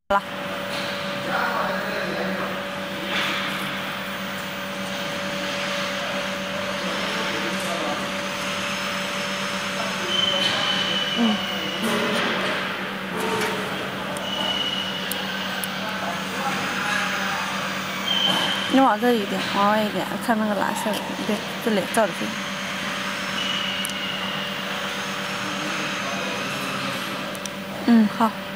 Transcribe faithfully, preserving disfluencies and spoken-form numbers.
了。嗯。你往这一点，往外一点，看那个蓝色的，对，这里照着去。嗯，好。